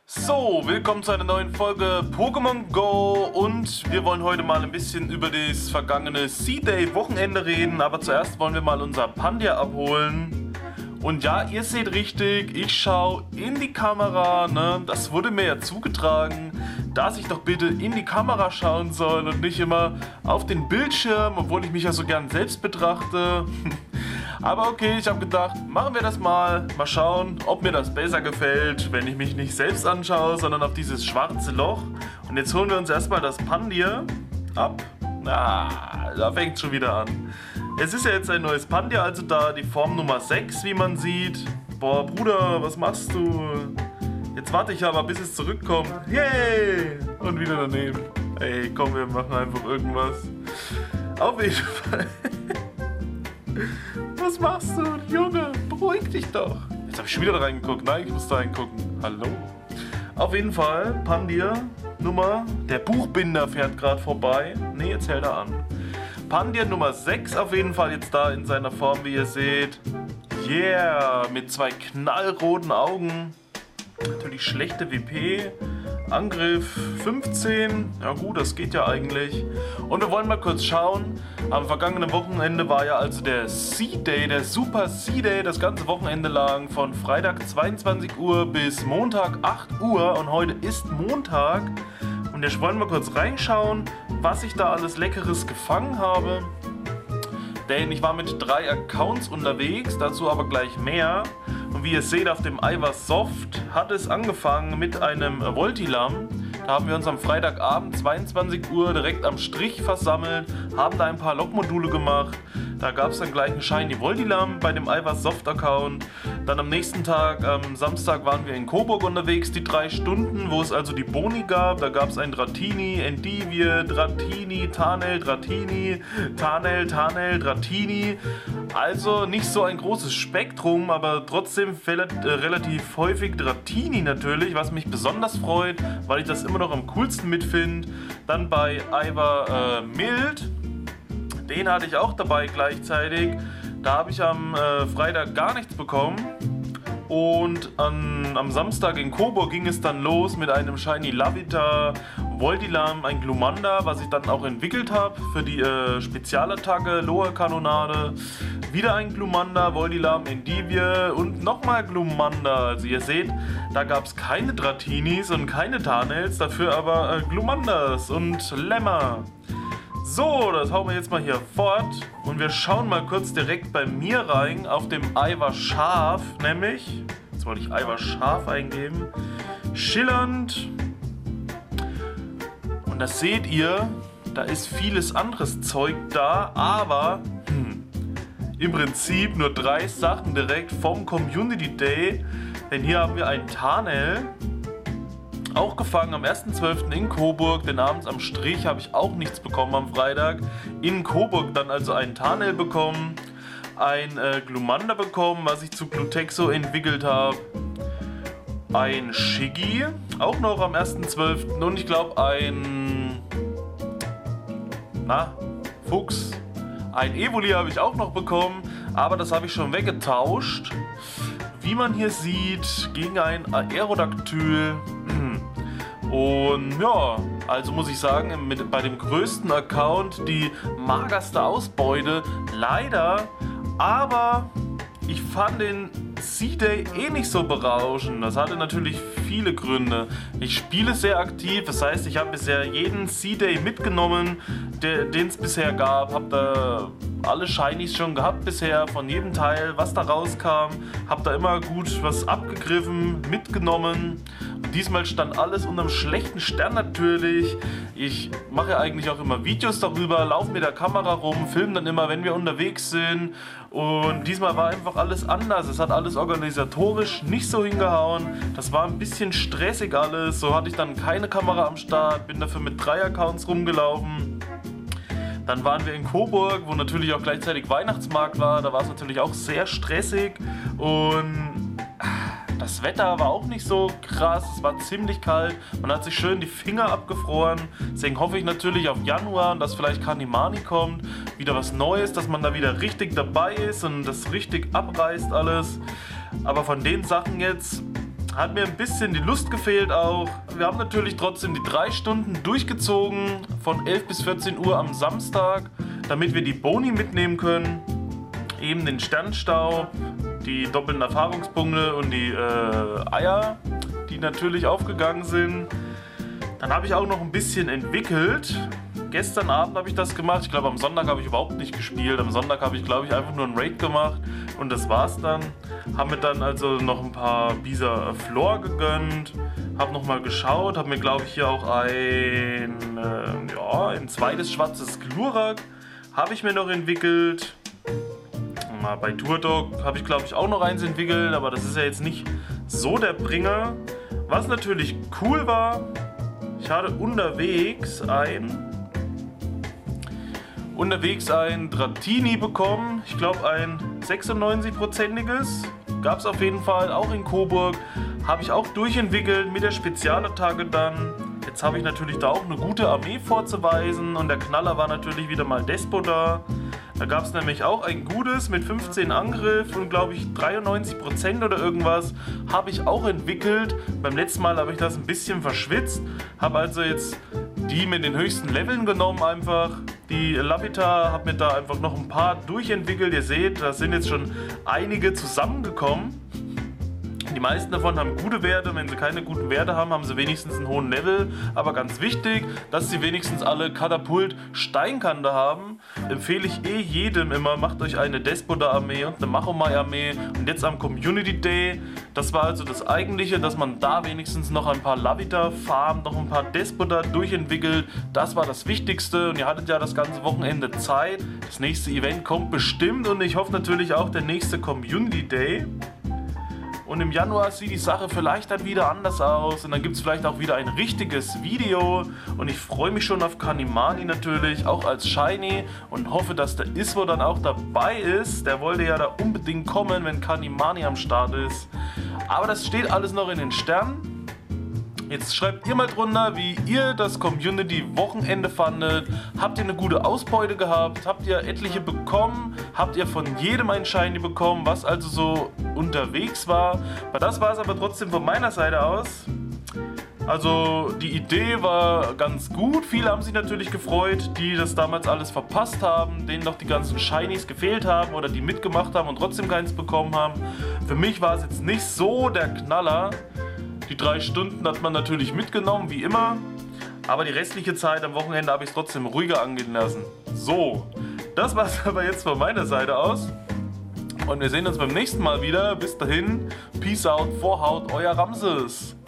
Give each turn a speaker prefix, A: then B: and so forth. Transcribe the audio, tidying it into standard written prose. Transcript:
A: So, willkommen zu einer neuen Folge Pokémon Go und wir wollen heute mal ein bisschen über das vergangene C-Day-Wochenende reden, aber zuerst wollen wir mal unser Pandia abholen. Und ja, ihr seht richtig, ich schaue in die Kamera, ne? Das wurde mir ja zugetragen, dass ich doch bitte in die Kamera schauen soll und nicht immer auf den Bildschirm, obwohl ich mich ja so gern selbst betrachte. Aber okay, ich habe gedacht, machen wir das mal. Mal schauen, ob mir das besser gefällt, wenn ich mich nicht selbst anschaue, sondern auf dieses schwarze Loch. Und jetzt holen wir uns erstmal das Pandia ab. Da fängt es schon wieder an. Es ist ja jetzt ein neues Pandia, also da die Form Nummer 6, wie man sieht. Boah, Bruder, was machst du? Jetzt warte ich aber, bis es zurückkommt. Yay! Und wieder daneben. Ey, komm, wir machen einfach irgendwas. Auf jeden Fall. Was machst du, Junge? Beruhig dich doch. Jetzt habe ich schon wieder da reingeguckt. Nein, ich muss da reingucken. Hallo? Auf jeden Fall, Pandia Nummer. Der Buchbinder fährt gerade vorbei. Ne, jetzt hält er an. Pandia Nummer 6 auf jeden Fall jetzt da in seiner Form, wie ihr seht. Yeah, mit zwei knallroten Augen. Natürlich schlechte WP. Angriff 15, ja gut, das geht ja eigentlich. Und wir wollen mal kurz schauen. Am vergangenen Wochenende war ja also der C-Day, der Super C-Day, das ganze Wochenende lang von Freitag 22 Uhr bis Montag 8 Uhr. Und heute ist Montag. Und jetzt wollen wir kurz reinschauen, was ich da alles Leckeres gefangen habe. Denn ich war mit 3 Accounts unterwegs, dazu aber gleich mehr. Und wie ihr seht, auf dem Ivarsoft hat es angefangen mit einem Voltilam. Da haben wir uns am Freitagabend 22 Uhr direkt am Strich versammelt, haben da ein paar Lokmodule gemacht. Da gab es dann gleich einen Shiny Voltilam bei dem Ivarsoft-Account. Dann am nächsten Tag, am Samstag, waren wir in Coburg unterwegs, die 3 Stunden, wo es also die Boni gab. Da gab es ein Dratini, Endivie, Dratini, Tarnel, Dratini, Tarnel, Tarnel, Dratini. Also nicht so ein großes Spektrum, aber trotzdem relativ häufig Dratini natürlich, was mich besonders freut, weil ich das immer noch am coolsten mitfinde. Dann bei Ivar Mild, den hatte ich auch dabei gleichzeitig. Da habe ich am Freitag gar nichts bekommen. Und am Samstag in Coburg ging es dann los mit einem Shiny Lavita, Voltilam, ein Glumanda, was ich dann auch entwickelt habe für die Spezialattacke Loa Kanonade. Wieder ein Glumanda, Voltilam, Endivie und nochmal Glumanda. Also ihr seht, da gab es keine Dratinis und keine Tarnels, dafür aber Glumandas und Lämmer. So, das hauen wir jetzt mal hier fort und wir schauen mal kurz direkt bei mir rein auf dem Ivar Schaf, nämlich, jetzt wollte ich Ivar Schaf eingeben, schillernd. Und das seht ihr, da ist vieles anderes Zeug da, aber im Prinzip nur 3 Sachen direkt vom Community Day, denn hier haben wir einen Tarnel. Auch gefangen am 1.12. in Coburg, denn abends am Strich habe ich auch nichts bekommen am Freitag. In Coburg dann also einen Tarnel bekommen, ein Glumanda bekommen, was ich zu Glutexo entwickelt habe. Ein Shiggy, auch noch am 1.12. und ich glaube ein Fuchs. Ein Evoli habe ich auch noch bekommen, aber das habe ich schon weggetauscht. Wie man hier sieht, gegen ein Aerodactyl. Und ja, also muss ich sagen, bei dem größten Account die magerste Ausbeute, leider, aber ich fand den C-Day nicht so berauschend. Das hatte natürlich viele Gründe. Ich spiele sehr aktiv, das heißt, ich habe bisher jeden C-Day mitgenommen, den es bisher gab, habe da alle Shinies schon gehabt bisher, von jedem Teil, was da rauskam, habe da immer gut was abgegriffen, mitgenommen. Und diesmal stand alles unterm schlechten Stern natürlich. Ich mache ja eigentlich auch immer Videos darüber, laufe mit der Kamera rum, filme dann immer, wenn wir unterwegs sind. Und diesmal war einfach alles anders. Es hat alles organisatorisch nicht so hingehauen. Das war ein bisschen stressig alles. So hatte ich dann keine Kamera am Start, bin dafür mit 3 Accounts rumgelaufen. Dann waren wir in Coburg, wo natürlich auch gleichzeitig Weihnachtsmarkt war. Da war es natürlich auch sehr stressig und das Wetter war auch nicht so krass. Es war ziemlich kalt. Man hat sich schön die Finger abgefroren. Deswegen hoffe ich natürlich auf Januar und dass vielleicht Kanimani kommt. Wieder was Neues, dass man da wieder richtig dabei ist und das richtig abreißt alles. Aber von den Sachen jetzt hat mir ein bisschen die Lust gefehlt auch. Wir haben natürlich trotzdem die 3 Stunden durchgezogen, von 11 bis 14 Uhr am Samstag, damit wir die Boni mitnehmen können. Eben den Sternstaub, die doppelten Erfahrungspunkte und die Eier, die natürlich aufgegangen sind. Dann habe ich auch noch ein bisschen entwickelt. Gestern Abend habe ich das gemacht. Ich glaube, am Sonntag habe ich überhaupt nicht gespielt. Am Sonntag habe ich, glaube ich, einfach nur einen Raid gemacht und das war's dann. Haben mir dann also noch ein paar Bisa Flor gegönnt. Habe nochmal geschaut. Habe mir, glaube ich, hier auch ein zweites schwarzes Glurak habe ich mir noch entwickelt. Bei Turdog habe ich, glaube ich, auch noch eins entwickelt, aber das ist ja jetzt nicht so der Bringer. Was natürlich cool war, ich hatte unterwegs ein Dratini bekommen. Ich glaube ein 96%iges. Gab es auf jeden Fall, auch in Coburg. Habe ich auch durchentwickelt mit der Spezialattacke dann. Jetzt habe ich natürlich da auch eine gute Armee vorzuweisen und der Knaller war natürlich wieder mal Despota. Da gab es nämlich auch ein gutes mit 15 Angriff und glaube ich 93% oder irgendwas. Habe ich auch entwickelt. Beim letzten Mal habe ich das ein bisschen verschwitzt. Habe also jetzt die mit den höchsten Leveln genommen einfach. Die Lavita, habe mir da einfach noch ein paar durchentwickelt. Ihr seht, da sind jetzt schon einige zusammengekommen. Die meisten davon haben gute Werte. Wenn sie keine guten Werte haben, haben sie wenigstens einen hohen Level. Aber ganz wichtig, dass sie wenigstens alle Katapult-Steinkante haben. Empfehle ich jedem immer, macht euch eine Despota-Armee und eine Machomai-Armee. Und jetzt am Community Day, das war also das Eigentliche, dass man da wenigstens noch ein paar Lavita farmt, noch ein paar Despota durchentwickelt. Das war das Wichtigste und ihr hattet ja das ganze Wochenende Zeit. Das nächste Event kommt bestimmt und ich hoffe natürlich auch der nächste Community Day. Und im Januar sieht die Sache vielleicht dann wieder anders aus und dann gibt es vielleicht auch wieder ein richtiges Video und ich freue mich schon auf Kanimani natürlich, auch als Shiny und hoffe, dass der Iswo dann auch dabei ist. Der wollte ja da unbedingt kommen, wenn Kanimani am Start ist. Aber das steht alles noch in den Sternen. Jetzt schreibt ihr mal drunter, wie ihr das Community-Wochenende fandet. Habt ihr eine gute Ausbeute gehabt? Habt ihr etliche bekommen? Habt ihr von jedem ein Shiny bekommen, was also so unterwegs war? Das war es aber trotzdem von meiner Seite aus. Also die Idee war ganz gut. Viele haben sich natürlich gefreut, die das damals alles verpasst haben, denen noch die ganzen Shinies gefehlt haben oder die mitgemacht haben und trotzdem keins bekommen haben. Für mich war es jetzt nicht so der Knaller. Die 3 Stunden hat man natürlich mitgenommen, wie immer. Aber die restliche Zeit am Wochenende habe ich es trotzdem ruhiger angehen lassen. So, das war es aber jetzt von meiner Seite aus. Und wir sehen uns beim nächsten Mal wieder. Bis dahin, Peace out, Vorhaut, euer Ramses.